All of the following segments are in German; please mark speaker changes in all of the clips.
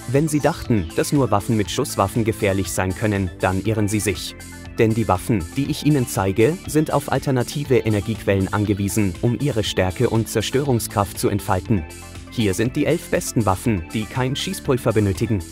Speaker 1: Wenn Sie dachten, dass nur Waffen mit Schusswaffen gefährlich sein können, dann irren Sie sich. Denn die Waffen, die ich Ihnen zeige, sind auf alternative Energiequellen angewiesen, um ihre Stärke und Zerstörungskraft zu entfalten. Hier sind die 11 besten Waffen, die kein Schießpulver benötigen.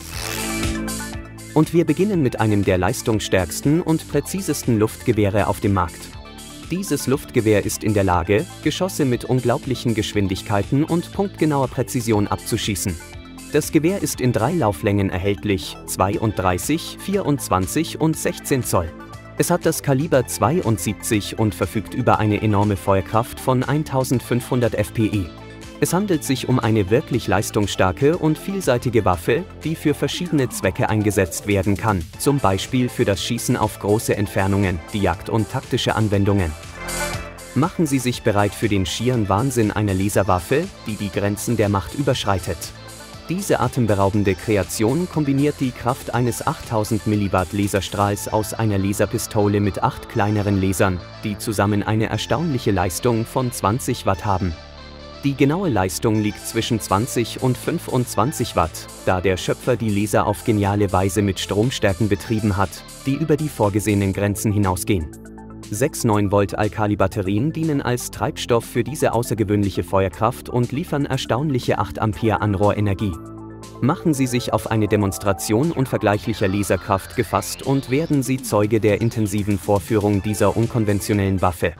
Speaker 1: Und wir beginnen mit einem der leistungsstärksten und präzisesten Luftgewehre auf dem Markt. Dieses Luftgewehr ist in der Lage, Geschosse mit unglaublichen Geschwindigkeiten und punktgenauer Präzision abzuschießen. Das Gewehr ist in 3 Lauflängen erhältlich, 32, 24 und 16 Zoll. Es hat das Kaliber 72 und verfügt über eine enorme Feuerkraft von 1500 fpi. Es handelt sich um eine wirklich leistungsstarke und vielseitige Waffe, die für verschiedene Zwecke eingesetzt werden kann, zum Beispiel für das Schießen auf große Entfernungen, die Jagd und taktische Anwendungen. Machen Sie sich bereit für den schieren Wahnsinn einer Laserwaffe, die die Grenzen der Macht überschreitet. Diese atemberaubende Kreation kombiniert die Kraft eines 8000 mW Laserstrahls aus einer Laserpistole mit 8 kleineren Lasern, die zusammen eine erstaunliche Leistung von 20 Watt haben. Die genaue Leistung liegt zwischen 20 und 25 Watt, da der Schöpfer die Laser auf geniale Weise mit Stromstärken betrieben hat, die über die vorgesehenen Grenzen hinausgehen. 6 9-Volt-Alkali-Batterien dienen als Treibstoff für diese außergewöhnliche Feuerkraft und liefern erstaunliche 8 Ampere Anrohrenergie. Machen Sie sich auf eine Demonstration unvergleichlicher Laserkraft gefasst und werden Sie Zeuge der intensiven Vorführung dieser unkonventionellen Waffe.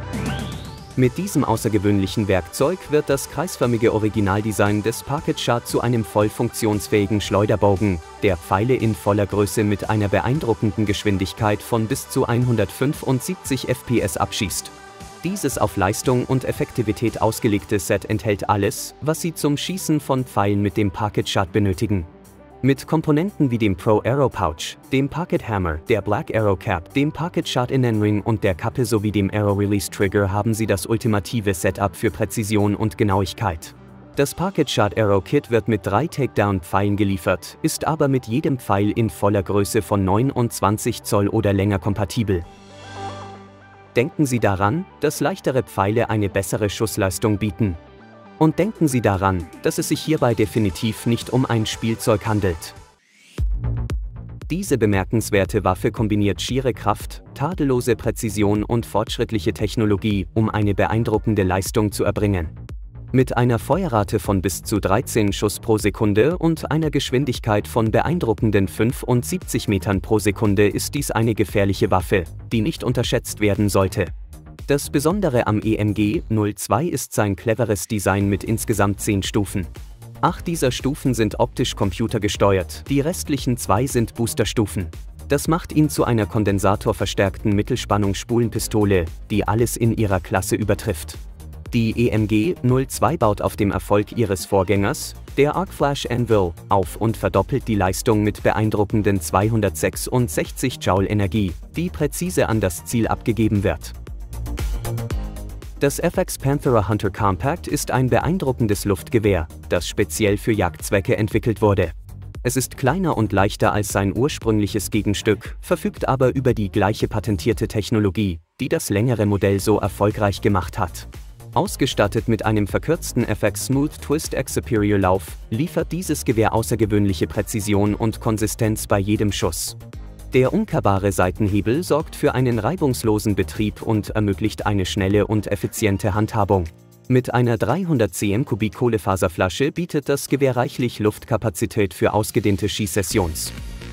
Speaker 1: Mit diesem außergewöhnlichen Werkzeug wird das kreisförmige Originaldesign des Parket Shot zu einem voll funktionsfähigen Schleuderbogen, der Pfeile in voller Größe mit einer beeindruckenden Geschwindigkeit von bis zu 175 fps abschießt. Dieses auf Leistung und Effektivität ausgelegte Set enthält alles, was Sie zum Schießen von Pfeilen mit dem Parket Shot benötigen. Mit Komponenten wie dem Pro Arrow Pouch, dem Parket Hammer, der Black Arrow Cap, dem Parket Shot Innenring und der Kappe sowie dem Arrow Release Trigger haben Sie das ultimative Setup für Präzision und Genauigkeit. Das Parket Shot Arrow Kit wird mit 3 Takedown-Pfeilen geliefert, ist aber mit jedem Pfeil in voller Größe von 29 Zoll oder länger kompatibel. Denken Sie daran, dass leichtere Pfeile eine bessere Schussleistung bieten. Und denken Sie daran, dass es sich hierbei definitiv nicht um ein Spielzeug handelt. Diese bemerkenswerte Waffe kombiniert schiere Kraft, tadellose Präzision und fortschrittliche Technologie, um eine beeindruckende Leistung zu erbringen. Mit einer Feuerrate von bis zu 13 Schuss pro Sekunde und einer Geschwindigkeit von beeindruckenden 75 Metern pro Sekunde ist dies eine gefährliche Waffe, die nicht unterschätzt werden sollte. Das Besondere am EMG-02 ist sein cleveres Design mit insgesamt 10 Stufen. 8 dieser Stufen sind optisch computergesteuert, die restlichen 2 sind Boosterstufen. Das macht ihn zu einer kondensatorverstärkten Mittelspannungsspulenpistole, die alles in ihrer Klasse übertrifft. Die EMG-02 baut auf dem Erfolg ihres Vorgängers, der Arc Flash Anvil, auf und verdoppelt die Leistung mit beeindruckenden 266 Joule Energie, die präzise an das Ziel abgegeben wird. Das FX Panthera Hunter Compact ist ein beeindruckendes Luftgewehr, das speziell für Jagdzwecke entwickelt wurde. Es ist kleiner und leichter als sein ursprüngliches Gegenstück, verfügt aber über die gleiche patentierte Technologie, die das längere Modell so erfolgreich gemacht hat. Ausgestattet mit einem verkürzten FX Smooth Twist X Superior Lauf, liefert dieses Gewehr außergewöhnliche Präzision und Konsistenz bei jedem Schuss. Der umkehrbare Seitenhebel sorgt für einen reibungslosen Betrieb und ermöglicht eine schnelle und effiziente Handhabung. Mit einer 300 cm Kubik Kohlefaserflasche bietet das Gewehr reichlich Luftkapazität für ausgedehnte Schießsessions.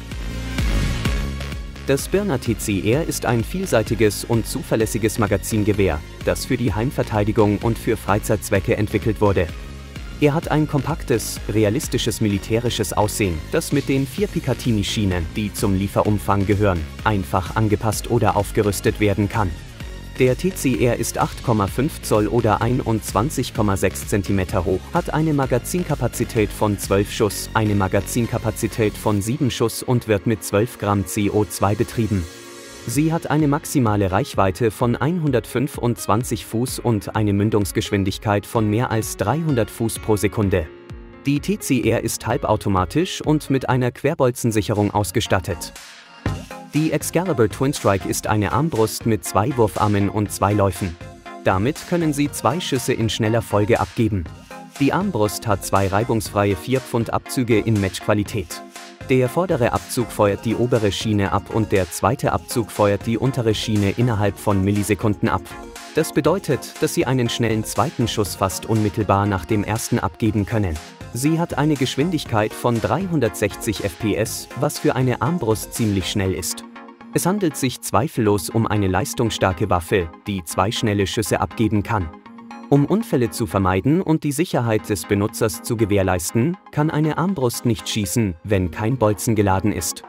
Speaker 1: Das Byrna TCR ist ein vielseitiges und zuverlässiges Magazingewehr, das für die Heimverteidigung und für Freizeitzwecke entwickelt wurde. Er hat ein kompaktes, realistisches militärisches Aussehen, das mit den 4 Picatinny-Schienen, die zum Lieferumfang gehören, einfach angepasst oder aufgerüstet werden kann. Der TCR ist 8,5 Zoll oder 21,6 cm hoch, hat eine Magazinkapazität von 12 Schuss, eine Magazinkapazität von 7 Schuss und wird mit 12 Gramm CO2 betrieben. Sie hat eine maximale Reichweite von 125 Fuß und eine Mündungsgeschwindigkeit von mehr als 300 Fuß pro Sekunde. Die TCR ist halbautomatisch und mit einer Querbolzensicherung ausgestattet. Die Excalibur Twin Strike ist eine Armbrust mit 2 Wurfarmen und 2 Läufen. Damit können Sie 2 Schüsse in schneller Folge abgeben. Die Armbrust hat 2 reibungsfreie 4 Pfund Abzüge in Matchqualität. Der vordere Abzug feuert die obere Schiene ab und der zweite Abzug feuert die untere Schiene innerhalb von Millisekunden ab. Das bedeutet, dass Sie einen schnellen zweiten Schuss fast unmittelbar nach dem ersten abgeben können. Sie hat eine Geschwindigkeit von 360 fps, was für eine Armbrust ziemlich schnell ist. Es handelt sich zweifellos um eine leistungsstarke Waffe, die 2 schnelle Schüsse abgeben kann. Um Unfälle zu vermeiden und die Sicherheit des Benutzers zu gewährleisten, kann eine Armbrust nicht schießen, wenn kein Bolzen geladen ist.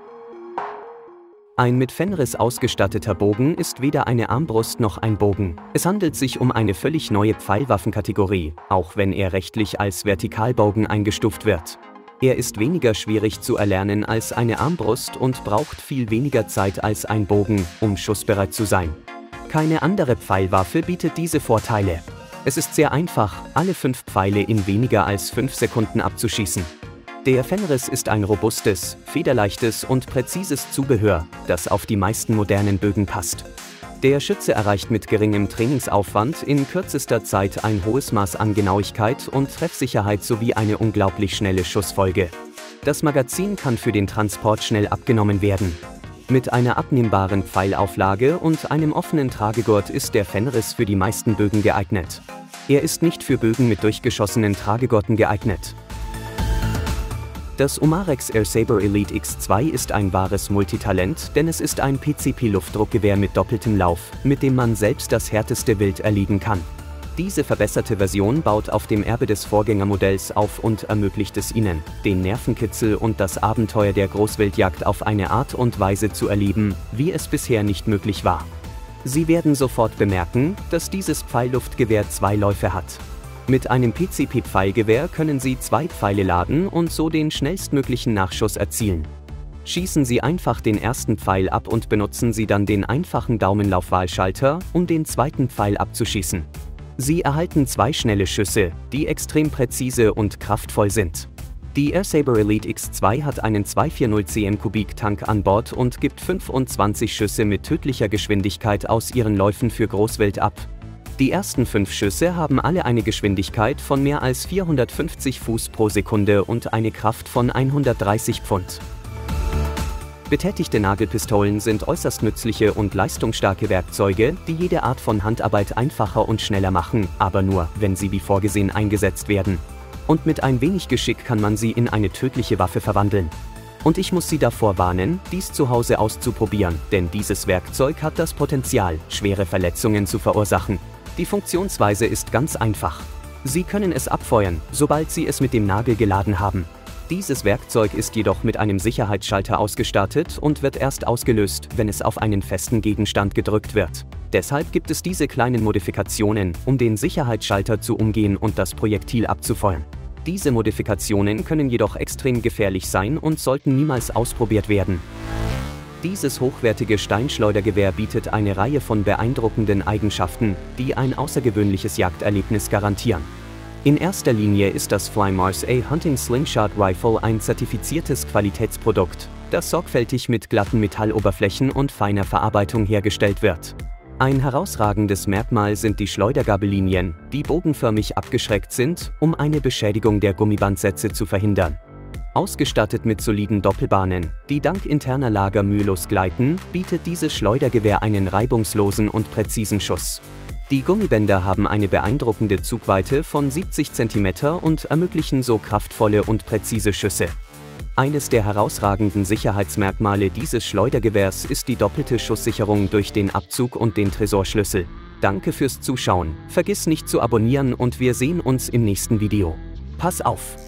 Speaker 1: Ein mit Fenris ausgestatteter Bogen ist weder eine Armbrust noch ein Bogen. Es handelt sich um eine völlig neue Pfeilwaffenkategorie, auch wenn er rechtlich als Vertikalbogen eingestuft wird. Er ist weniger schwierig zu erlernen als eine Armbrust und braucht viel weniger Zeit als ein Bogen, um schussbereit zu sein. Keine andere Pfeilwaffe bietet diese Vorteile. Es ist sehr einfach, alle 5 Pfeile in weniger als 5 Sekunden abzuschießen. Der Fenris ist ein robustes, federleichtes und präzises Zubehör, das auf die meisten modernen Bögen passt. Der Schütze erreicht mit geringem Trainingsaufwand in kürzester Zeit ein hohes Maß an Genauigkeit und Treffsicherheit sowie eine unglaublich schnelle Schussfolge. Das Magazin kann für den Transport schnell abgenommen werden. Mit einer abnehmbaren Pfeilauflage und einem offenen Tragegurt ist der Fenris für die meisten Bögen geeignet. Er ist nicht für Bögen mit durchgeschossenen Tragegurten geeignet. Das Umarex Airsaber Elite X2 ist ein wahres Multitalent, denn es ist ein PCP-Luftdruckgewehr mit doppeltem Lauf, mit dem man selbst das härteste Wild erlegen kann. Diese verbesserte Version baut auf dem Erbe des Vorgängermodells auf und ermöglicht es Ihnen, den Nervenkitzel und das Abenteuer der Großwildjagd auf eine Art und Weise zu erleben, wie es bisher nicht möglich war. Sie werden sofort bemerken, dass dieses Pfeilluftgewehr 2 Läufe hat. Mit einem PCP-Pfeilgewehr können Sie 2 Pfeile laden und so den schnellstmöglichen Nachschuss erzielen. Schießen Sie einfach den ersten Pfeil ab und benutzen Sie dann den einfachen Daumenlaufwahlschalter, um den zweiten Pfeil abzuschießen. Sie erhalten 2 schnelle Schüsse, die extrem präzise und kraftvoll sind. Die Airsaber Elite X2 hat einen 240 cm³ Tank an Bord und gibt 25 Schüsse mit tödlicher Geschwindigkeit aus ihren Läufen für Großwild ab. Die ersten 5 Schüsse haben alle eine Geschwindigkeit von mehr als 450 Fuß pro Sekunde und eine Kraft von 130 Pfund. Betätigte Nagelpistolen sind äußerst nützliche und leistungsstarke Werkzeuge, die jede Art von Handarbeit einfacher und schneller machen, aber nur, wenn sie wie vorgesehen eingesetzt werden. Und mit ein wenig Geschick kann man sie in eine tödliche Waffe verwandeln. Und ich muss Sie davor warnen, dies zu Hause auszuprobieren, denn dieses Werkzeug hat das Potenzial, schwere Verletzungen zu verursachen. Die Funktionsweise ist ganz einfach. Sie können es abfeuern, sobald Sie es mit dem Nagel geladen haben. Dieses Werkzeug ist jedoch mit einem Sicherheitsschalter ausgestattet und wird erst ausgelöst, wenn es auf einen festen Gegenstand gedrückt wird. Deshalb gibt es diese kleinen Modifikationen, um den Sicherheitsschalter zu umgehen und das Projektil abzufeuern. Diese Modifikationen können jedoch extrem gefährlich sein und sollten niemals ausprobiert werden. Dieses hochwertige Steinschleudergewehr bietet eine Reihe von beeindruckenden Eigenschaften, die ein außergewöhnliches Jagderlebnis garantieren. In erster Linie ist das Flymars A Hunting Slingshot Rifle ein zertifiziertes Qualitätsprodukt, das sorgfältig mit glatten Metalloberflächen und feiner Verarbeitung hergestellt wird. Ein herausragendes Merkmal sind die Schleudergabellinien, die bogenförmig abgeschrägt sind, um eine Beschädigung der Gummibandsätze zu verhindern. Ausgestattet mit soliden Doppelbahnen, die dank interner Lager mühelos gleiten, bietet dieses Schleudergewehr einen reibungslosen und präzisen Schuss. Die Gummibänder haben eine beeindruckende Zugweite von 70 cm und ermöglichen so kraftvolle und präzise Schüsse. Eines der herausragenden Sicherheitsmerkmale dieses Schleudergewehrs ist die doppelte Schusssicherung durch den Abzug und den Tresorschlüssel. Danke fürs Zuschauen, vergiss nicht zu abonnieren und wir sehen uns im nächsten Video. Pass auf!